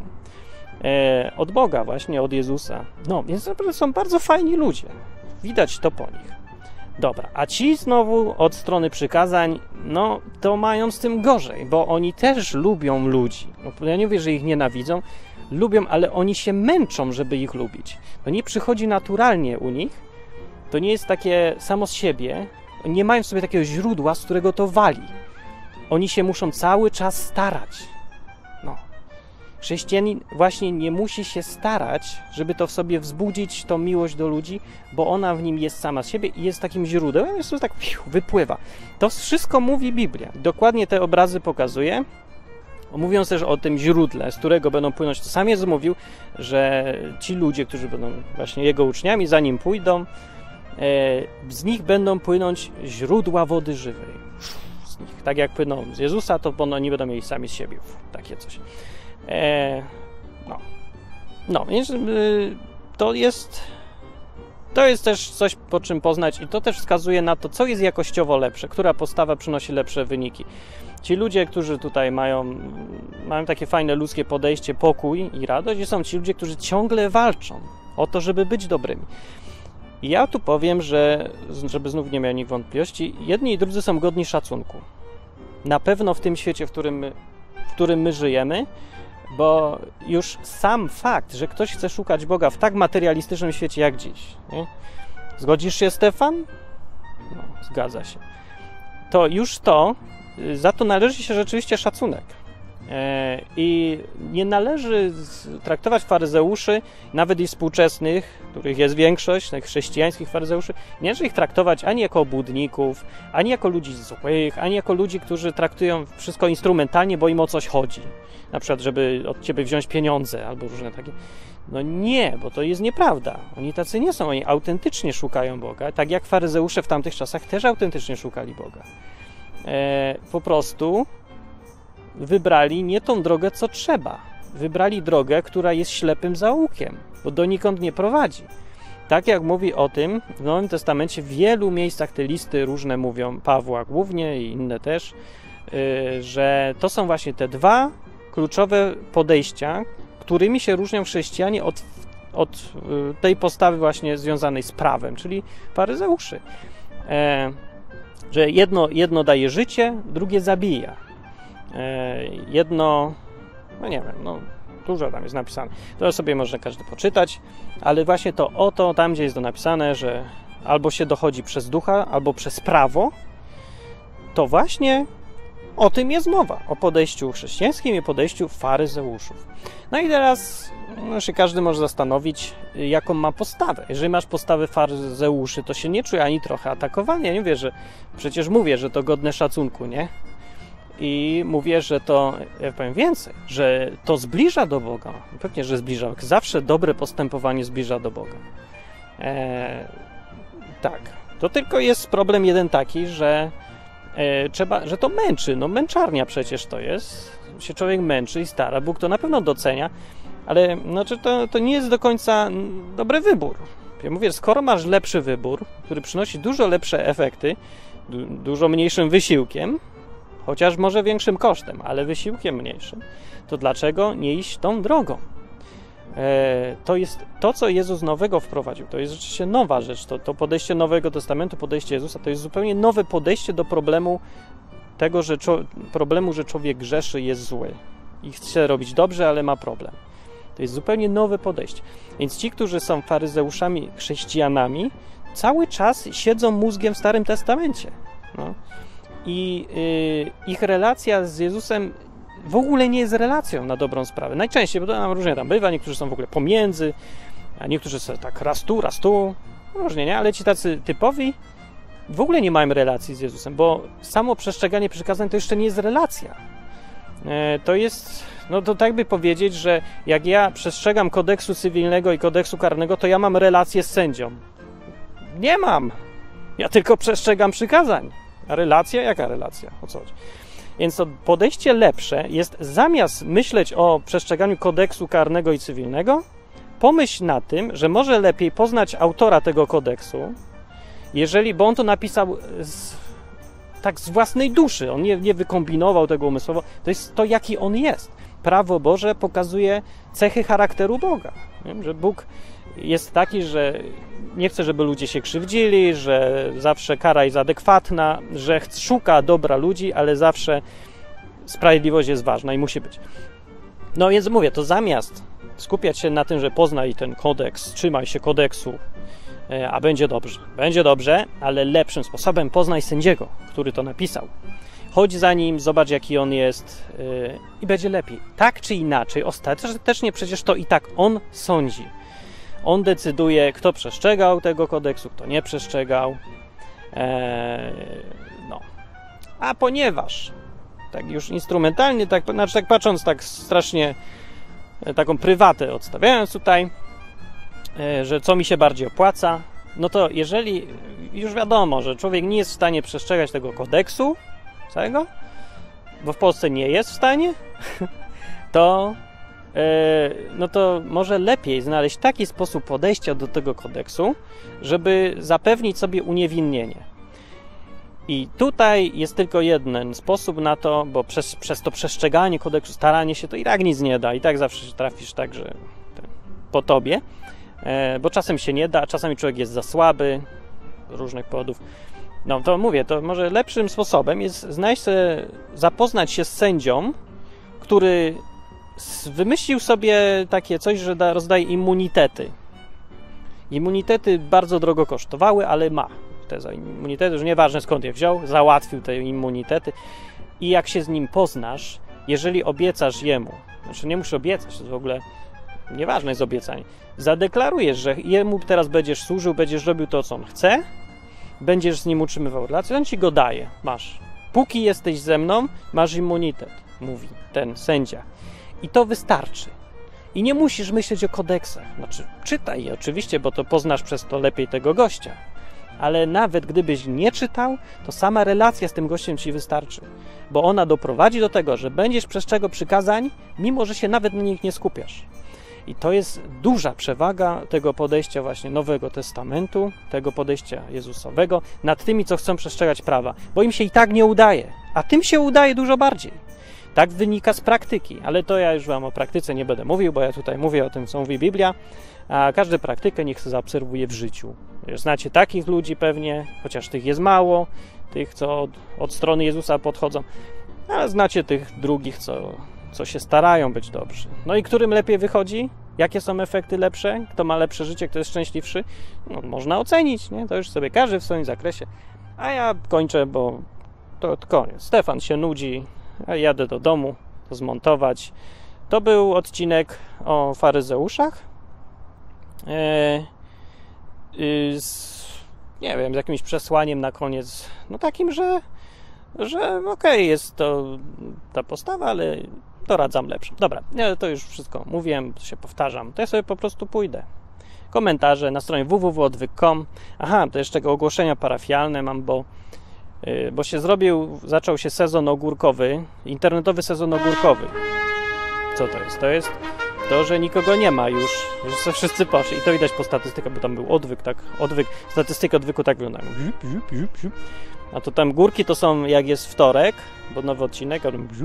Od Boga właśnie, od Jezusa. No, więc naprawdę są bardzo fajni ludzie. Widać to po nich. Dobra, a ci znowu od strony przykazań, no to mają z tym gorzej, bo oni też lubią ludzi. No, ja nie mówię, że ich nienawidzą, lubią, ale oni się męczą, żeby ich lubić. To nie przychodzi naturalnie u nich, to nie jest takie samo z siebie, nie mają w sobie takiego źródła, z którego to wali. Oni się muszą cały czas starać. No. Chrześcijanin właśnie nie musi się starać, żeby to w sobie wzbudzić, tą miłość do ludzi, bo ona w nim jest sama z siebie i jest takim źródłem, jest to tak piu, wypływa. To wszystko mówi Biblia. Dokładnie te obrazy pokazuje, mówiąc też o tym źródle, z którego będą płynąć. To sam Jezus mówił, że ci ludzie, którzy będą właśnie Jego uczniami, za Nim pójdą, z nich będą płynąć źródła wody żywej. Z nich. Tak jak płyną z Jezusa, to oni będą mieli sami z siebie. Takie coś. E, no, no więc y, to jest to jest też coś, po czym poznać i to też wskazuje na to, co jest jakościowo lepsze, która postawa przynosi lepsze wyniki. Ci ludzie, którzy tutaj mają, mają takie fajne ludzkie podejście, pokój i radość, i są ci ludzie, którzy ciągle walczą o to, żeby być dobrymi. I ja tu powiem, że żeby znów nie miał nikt wątpliwości, jedni i drudzy są godni szacunku. Na pewno w tym świecie, w którym my, w którym my żyjemy, bo już sam fakt, że ktoś chce szukać Boga w tak materialistycznym świecie jak dziś. Nie? Zgodzisz się, Stefan? No, zgadza się. To już to, za to należy się rzeczywiście szacunek. E, I nie należy traktować faryzeuszy, nawet i współczesnych, których jest większość, tych chrześcijańskich faryzeuszy, nie należy ich traktować ani jako obłudników, ani jako ludzi złych, ani jako ludzi, którzy traktują wszystko instrumentalnie, bo im o coś chodzi. Na przykład, żeby od ciebie wziąć pieniądze albo różne takie. No nie, bo to jest nieprawda. Oni tacy nie są, oni autentycznie szukają Boga, tak jak faryzeusze w tamtych czasach też autentycznie szukali Boga. E, po prostu wybrali nie tą drogę, co trzeba. Wybrali drogę, która jest ślepym zaułkiem, bo donikąd nie prowadzi. Tak jak mówi o tym w Nowym Testamencie, w wielu miejscach te listy różne mówią, Pawła głównie i inne też, yy, że to są właśnie te dwa kluczowe podejścia, którymi się różnią chrześcijanie od, od yy, tej postawy właśnie związanej z prawem, czyli faryzeuszy. E, że jedno, jedno daje życie, drugie zabija. Jedno, no nie wiem, no dużo tam jest napisane. To sobie może każdy poczytać, ale właśnie to oto, tam gdzie jest to napisane, że albo się dochodzi przez ducha, albo przez prawo, to właśnie o tym jest mowa, o podejściu chrześcijańskim i podejściu faryzeuszów. No i teraz no, się każdy może zastanowić, jaką ma postawę. Jeżeli masz postawę faryzeuszy, to się nie czuje ani trochę atakowany. Ja nie wiem, że przecież mówię, że to godne szacunku, nie? I mówię, że to, ja powiem więcej, że to zbliża do Boga. Pewnie, że zbliża. Zawsze dobre postępowanie zbliża do Boga. E, tak. To tylko jest problem jeden taki, że e, trzeba, że to męczy. No męczarnia przecież to jest. Się człowiek męczy i stara. Bóg to na pewno docenia, ale znaczy to, to nie jest do końca dobry wybór. Ja mówię, skoro masz lepszy wybór, który przynosi dużo lepsze efekty, du, dużo mniejszym wysiłkiem, chociaż może większym kosztem, ale wysiłkiem mniejszym, to dlaczego nie iść tą drogą? E, to jest to, co Jezus nowego wprowadził. To jest rzeczywiście nowa rzecz. To, to podejście Nowego Testamentu, podejście Jezusa, to jest zupełnie nowe podejście do problemu tego, że problemu, że człowiek grzeszy, jest zły i chce robić dobrze, ale ma problem. To jest zupełnie nowe podejście. Więc ci, którzy są faryzeuszami, chrześcijanami, cały czas siedzą mózgiem w Starym Testamencie. No. i yy, ich relacja z Jezusem w ogóle nie jest relacją na dobrą sprawę. Najczęściej, bo to nam różnie tam bywa, niektórzy są w ogóle pomiędzy, a niektórzy są tak raz tu, raz tu, różnie, nie? Ale ci tacy typowi w ogóle nie mają relacji z Jezusem, bo samo przestrzeganie przykazań to jeszcze nie jest relacja. E, to jest, no to tak by powiedzieć, że jak ja przestrzegam kodeksu cywilnego i kodeksu karnego, to ja mam relację z sędzią. Nie mam. Ja tylko przestrzegam przykazań. A relacja? Jaka relacja? O co chodzi? Więc to podejście lepsze jest, zamiast myśleć o przestrzeganiu kodeksu karnego i cywilnego, pomyśl na tym, że może lepiej poznać autora tego kodeksu, jeżeli, bo on to napisał z, tak z własnej duszy, on nie, nie wykombinował tego umysłowo, to jest to, jaki on jest. Prawo Boże pokazuje cechy charakteru Boga, nie? Że Bóg jest taki, że nie chce, żeby ludzie się krzywdzili, że zawsze kara jest adekwatna, że szuka dobra ludzi, ale zawsze sprawiedliwość jest ważna i musi być. No więc mówię, to zamiast skupiać się na tym, że poznaj ten kodeks, trzymaj się kodeksu, a będzie dobrze. Będzie dobrze, ale lepszym sposobem poznaj sędziego, który to napisał. Chodź za nim, zobacz, jaki on jest yy, i będzie lepiej. Tak czy inaczej, ostatecznie przecież to i tak on sądzi. On decyduje, kto przestrzegał tego kodeksu, kto nie przestrzegał. Eee, no. A ponieważ, tak już instrumentalnie, tak, znaczy tak patrząc tak strasznie, taką prywatę odstawiając tutaj, e, że co mi się bardziej opłaca, no to jeżeli już wiadomo, że człowiek nie jest w stanie przestrzegać tego kodeksu całego, bo w Polsce nie jest w stanie, to no to może lepiej znaleźć taki sposób podejścia do tego kodeksu, żeby zapewnić sobie uniewinnienie. I tutaj jest tylko jeden sposób na to, bo przez, przez to przestrzeganie kodeksu, staranie się, to i tak nic nie da, i tak zawsze trafisz tak, że po tobie, bo czasem się nie da, a czasami człowiek jest za słaby, z różnych powodów. No to mówię, to może lepszym sposobem jest znaleźć sobie, zapoznać się z sędzią, który wymyślił sobie takie coś, że da, rozdaje immunitety. Immunitety bardzo drogo kosztowały, ale ma te immunitety, już nieważne skąd je wziął, załatwił te immunitety i jak się z nim poznasz, jeżeli obiecasz jemu, znaczy nie musisz obiecać, to jest w ogóle nieważne jest obiecanie, zadeklarujesz, że jemu teraz będziesz służył, będziesz robił to, co on chce, będziesz z nim utrzymywał relację, on ci go daje, masz. Póki jesteś ze mną, masz immunitet, mówi ten sędzia. I to wystarczy. I nie musisz myśleć o kodeksach. Znaczy, czytaj je oczywiście, bo to poznasz przez to lepiej tego gościa. Ale nawet gdybyś nie czytał, to sama relacja z tym gościem ci wystarczy. Bo ona doprowadzi do tego, że będziesz przestrzegał przykazań, mimo że się nawet na nich nie skupiasz. I to jest duża przewaga tego podejścia właśnie Nowego Testamentu, tego podejścia Jezusowego nad tymi, co chcą przestrzegać prawa. Bo im się i tak nie udaje, a tym się udaje dużo bardziej. Tak wynika z praktyki, ale to ja już wam o praktyce nie będę mówił, bo ja tutaj mówię o tym, co mówi Biblia, a każdy praktykę niech zaobserwuje w życiu. Znacie takich ludzi pewnie, chociaż tych jest mało, tych, co od, od strony Jezusa podchodzą, ale znacie tych drugich, co, co się starają być dobrzy. No i którym lepiej wychodzi? Jakie są efekty lepsze? Kto ma lepsze życie, kto jest szczęśliwszy? No, można ocenić, nie? To już sobie każdy w swoim zakresie. A ja kończę, bo to koniec. Stefan się nudzi, a jadę do domu to zmontować. To był odcinek o faryzeuszach. E, y, z, nie wiem, z jakimś przesłaniem na koniec, no takim, że, że okej, okay, jest to ta postawa, ale doradzam lepszą. Dobra, ja to już wszystko mówiłem, to się powtarzam. To ja sobie po prostu pójdę. Komentarze na stronie w w w kropka odwyk kropka com. Aha, to jeszcze ogłoszenia parafialne mam, bo bo się zrobił, zaczął się sezon ogórkowy, internetowy sezon ogórkowy. Co to jest? To jest to, że nikogo nie ma już, że wszyscy poszli. I to widać po statystykach, bo tam był odwyk, tak, odwyk, statystyka odwyku tak wygląda. A to tam górki to są, jak jest wtorek, bo nowy odcinek,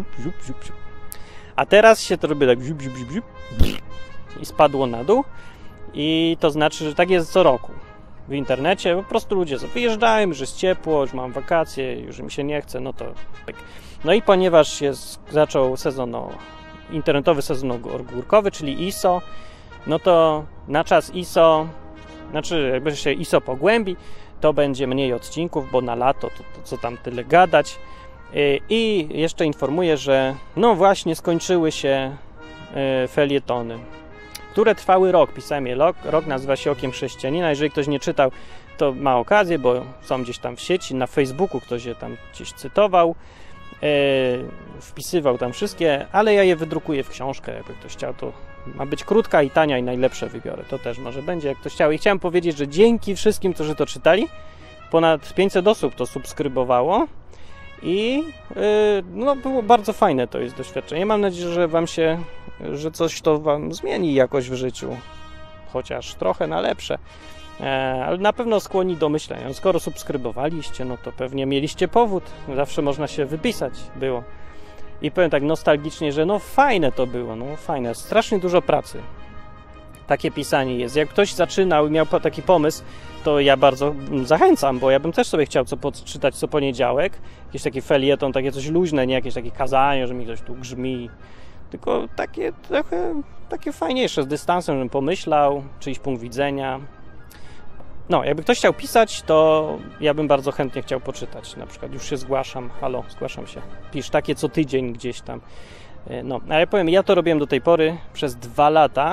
a teraz się to robi tak i spadło na dół i to znaczy, że tak jest co roku. W internecie, po prostu ludzie wyjeżdżają, już jest ciepło, już mam wakacje, już mi się nie chce, no to pyk. No i ponieważ się zaczął sezon, o, internetowy sezon ogórkowy, czyli I S O, no to na czas I S O, znaczy jakby się I S O pogłębi, to będzie mniej odcinków, bo na lato to, to co tam tyle gadać. I jeszcze informuję, że no właśnie skończyły się felietony, które trwały rok. Pisałem je rok, rok nazywa się Okiem Chrześcijanina. Jeżeli ktoś nie czytał, to ma okazję, bo są gdzieś tam w sieci, na Facebooku ktoś je tam gdzieś cytował, e, wpisywał tam wszystkie, ale ja je wydrukuję w książkę, jakby ktoś chciał, to ma być krótka i tania i najlepsze wybiorę. To też może będzie, jak ktoś chciał. I chciałem powiedzieć, że dzięki wszystkim, którzy to czytali, ponad pięćset osób to subskrybowało i yy, no było bardzo fajne to jest doświadczenie. Mam nadzieję, że wam się, że coś to wam zmieni jakoś w życiu, chociaż trochę na lepsze. Ale na pewno skłoni do myślenia. Skoro subskrybowaliście, no to pewnie mieliście powód. Zawsze można się wypisać było. I powiem tak nostalgicznie, że no fajne to było, no fajne. Strasznie dużo pracy. Takie pisanie jest. Jak ktoś zaczynał i miał taki pomysł, to ja bardzo zachęcam, bo ja bym też sobie chciał co podczytać co poniedziałek. Jakiś taki felieton, takie coś luźne, nie jakieś takie kazanie, że mi ktoś tu grzmi. Tylko takie trochę, takie fajniejsze, z dystansem, żebym pomyślał, czyjś punkt widzenia. No, jakby ktoś chciał pisać, to ja bym bardzo chętnie chciał poczytać. Na przykład już się zgłaszam. Halo, zgłaszam się. Pisz takie co tydzień gdzieś tam. No, a ja powiem, ja to robiłem do tej pory przez dwa lata.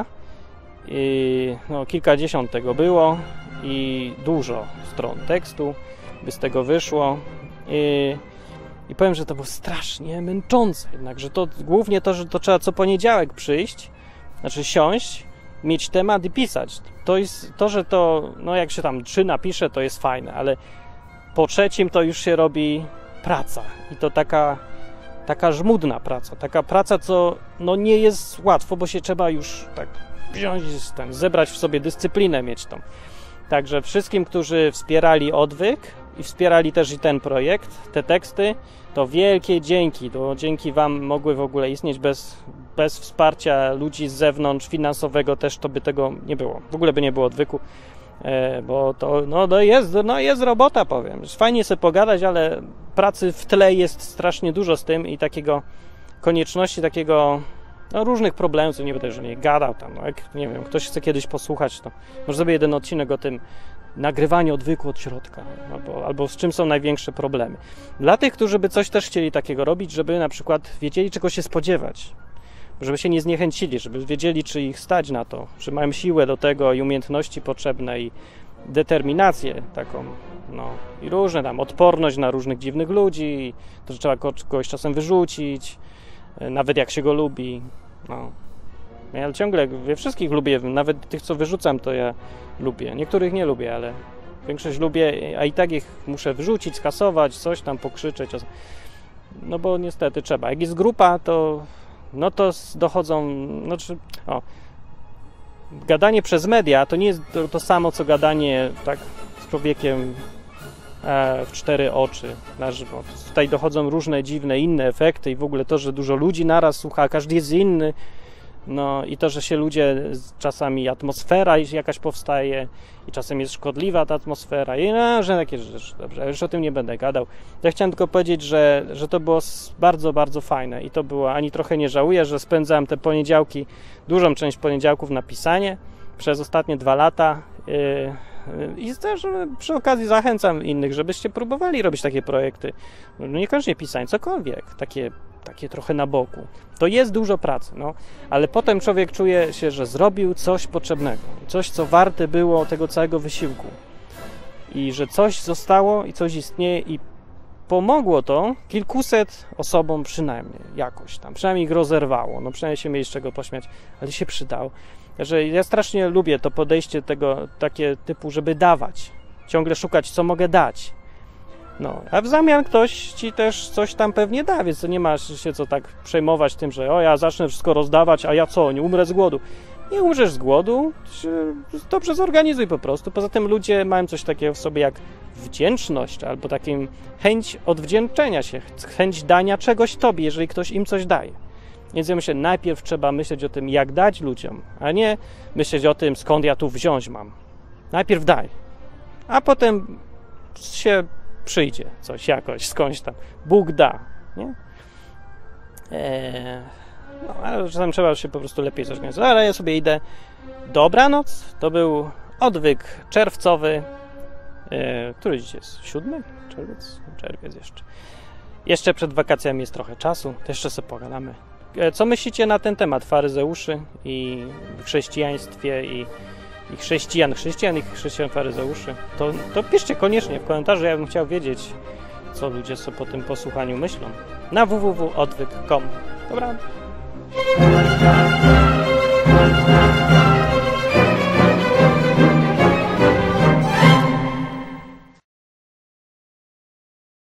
I, no, kilkadziesiąt tego było i dużo stron tekstu by z tego wyszło. I, i powiem, że to było strasznie męczące. Jednakże to głównie to, że to trzeba co poniedziałek przyjść, znaczy siąść, mieć temat i pisać. To jest to, że to, no jak się tam trzy napisze, to jest fajne, ale po trzecim to już się robi praca i to taka, taka żmudna praca, taka praca, co no nie jest łatwo, bo się trzeba już tak wziąć, ten, zebrać w sobie dyscyplinę, mieć tą. Także wszystkim, którzy wspierali Odwyk i wspierali też i ten projekt, te teksty, to wielkie dzięki, to dzięki wam mogły w ogóle istnieć. Bez, bez wsparcia ludzi z zewnątrz, finansowego też to by tego nie było. W ogóle by nie było Odwyku, e, bo to no, no, jest, no jest robota, powiem. Fajnie sobie pogadać, ale pracy w tle jest strasznie dużo z tym i takiego konieczności, takiego no, różnych problemów, nie będę, że nie gadał tam, no, jak, nie wiem, ktoś chce kiedyś posłuchać, to może sobie jeden odcinek o tym nagrywaniu Odwyku od środka, albo, albo z czym są największe problemy. Dla tych, którzy by coś też chcieli takiego robić, żeby na przykład wiedzieli, czego się spodziewać, żeby się nie zniechęcili, żeby wiedzieli, czy ich stać na to, że mają siłę do tego i umiejętności potrzebne i determinację taką, no i różne tam, odporność na różnych dziwnych ludzi, to, że trzeba kogoś czasem wyrzucić, nawet jak się go lubi, no. Ja ciągle, ja wszystkich lubię, nawet tych, co wyrzucam, to ja lubię. Niektórych nie lubię, ale większość lubię, a i tak ich muszę wyrzucić, skasować, coś tam pokrzyczeć. No bo niestety trzeba. Jak jest grupa, to no to dochodzą, znaczy, o, gadanie przez media to nie jest to, to samo, co gadanie tak z człowiekiem e, w cztery oczy na żywo. Tutaj dochodzą różne dziwne, inne efekty i w ogóle to, że dużo ludzi naraz słucha, każdy jest inny. No i to, że się ludzie, czasami atmosfera jakaś powstaje i czasem jest szkodliwa ta atmosfera i no, że takie rzeczy, dobrze, już o tym nie będę gadał. Ja chciałem tylko powiedzieć, że, że to było bardzo, bardzo fajne i to było, ani trochę nie żałuję, że spędzałem te poniedziałki, dużą część poniedziałków na pisanie przez ostatnie dwa lata yy, i też przy okazji zachęcam innych, żebyście próbowali robić takie projekty, no, niekoniecznie pisanie, cokolwiek, takie takie trochę na boku. To jest dużo pracy, no, ale potem człowiek czuje się, że zrobił coś potrzebnego, coś, co warte było tego całego wysiłku i że coś zostało i coś istnieje i pomogło to kilkuset osobom przynajmniej jakoś tam, przynajmniej ich rozerwało, no przynajmniej się mieli z czego pośmiać, ale się przydało. Że ja strasznie lubię to podejście tego, takie typu, żeby dawać, ciągle szukać, co mogę dać. No, a w zamian ktoś ci też coś tam pewnie da, więc to nie masz się co tak przejmować tym, że o, ja zacznę wszystko rozdawać, a ja co, nie umrę z głodu. Nie umrzesz z głodu, dobrze zorganizuj po prostu. Poza tym ludzie mają coś takiego w sobie jak wdzięczność, albo taką chęć odwdzięczenia się, chęć dania czegoś tobie, jeżeli ktoś im coś daje. Więc ja myślę, najpierw trzeba myśleć o tym, jak dać ludziom, a nie myśleć o tym, skąd ja tu wziąć mam. Najpierw daj, a potem się przyjdzie coś jakoś, skądś tam. Bóg da, nie? Eee, no, ale czasem trzeba się po prostu lepiej zorganizować. Ale ja sobie idę. Dobranoc. To był Odwyk czerwcowy. E, który dziś jest? Siódmy? Czerwiec? Czerwiec jeszcze. Jeszcze przed wakacjami jest trochę czasu, to jeszcze sobie pogadamy. E, co myślicie na ten temat faryzeuszy i w chrześcijaństwie i, i chrześcijan, chrześcijan i chrześcijan faryzeuszy? To, to piszcie koniecznie w komentarzu, ja bym chciał wiedzieć, co ludzie sobie po tym posłuchaniu myślą. Na w w w kropka odwyk kropka com. Dobra.